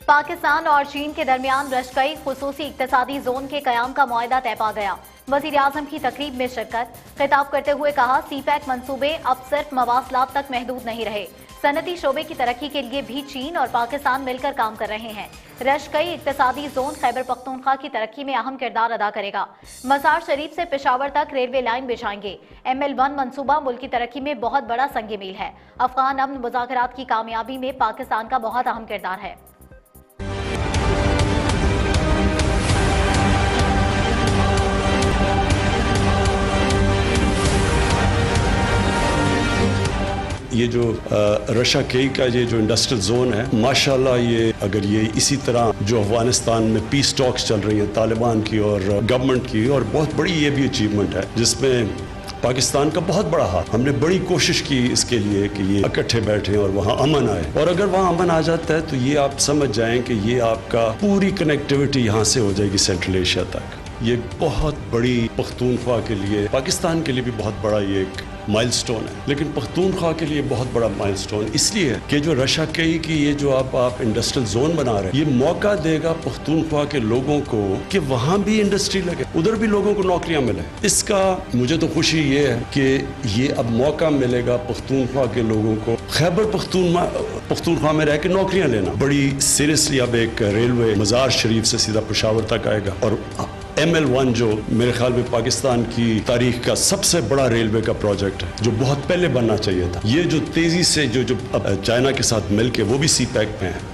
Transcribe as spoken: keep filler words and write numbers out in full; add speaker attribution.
Speaker 1: पाकिस्तान और चीन के दरमियान रशकई खुसूसी इक्तसादी जोन के कयाम का मुआहदा तय पा गया। वजीर आजम की तकरीब में शिरकत। खिताब करते हुए कहा, सी पैक मंसूबे अब सिर्फ मवासलात तक महदूद नहीं रहे, सनती शोबे की तरक्की के लिए भी चीन और पाकिस्तान मिलकर काम कर रहे हैं। रशकई इक्तसादी जोन खैबर पख्तूनख्वा की तरक्की में अहम किरदार अदा करेगा। मजार शरीफ से पेशावर तक रेलवे लाइन बिछाएंगे। एम एल वन मनसूबा मुल्क की तरक्की में बहुत बड़ा संग मील है। अफगान अमन मुज़ाकरात की कामयाबी में पाकिस्तान का बहुत अहम किरदार है।
Speaker 2: ये जो रशकई का ये जो इंडस्ट्रियल जोन है, माशाल्लाह, ये अगर ये इसी तरह जो अफगानिस्तान में पीस टॉक्स चल रही हैं तालिबान की और गवर्नमेंट की, और बहुत बड़ी ये भी अचीवमेंट है जिसमें पाकिस्तान का बहुत बड़ा हाथ। हमने बड़ी कोशिश की इसके लिए कि ये इकट्ठे बैठे और वहाँ अमन आए, और अगर वहाँ अमन आ जाता है तो ये आप समझ जाएं कि ये आपका पूरी कनेक्टिविटी यहाँ से हो जाएगी सेंट्रल एशिया तक। ये बहुत बड़ी पख्तूनख्वा के लिए, पाकिस्तान के लिए भी बहुत बड़ा ये एक माइलस्टोन है, लेकिन पख्तूनख्वा के लिए बहुत बड़ा माइलस्टोन इसलिए है कि जो रशकई की ये जो आप आप इंडस्ट्रियल जोन बना रहे हैं, ये मौका देगा पख्तूनख्वा के लोगों को कि वहाँ भी इंडस्ट्री लगे, उधर भी लोगों को नौकरियाँ मिले। इसका मुझे तो खुशी ये है कि ये अब मौका मिलेगा पख्तूनख्वा के लोगों को खैबर पख्तूनख्वा पख्तूनख्वा में रह के नौकरियाँ लेना। बड़ी सीरियसली अब एक रेलवे मजार शरीफ से सीधा पेशावर तक आएगा, और एम एल वन जो मेरे ख्याल में पाकिस्तान की तारीख का सबसे बड़ा रेलवे का प्रोजेक्ट है, जो बहुत पहले बनना चाहिए था। ये जो तेजी से जो जो चाइना के साथ मिलके वो भी सी पैक में है,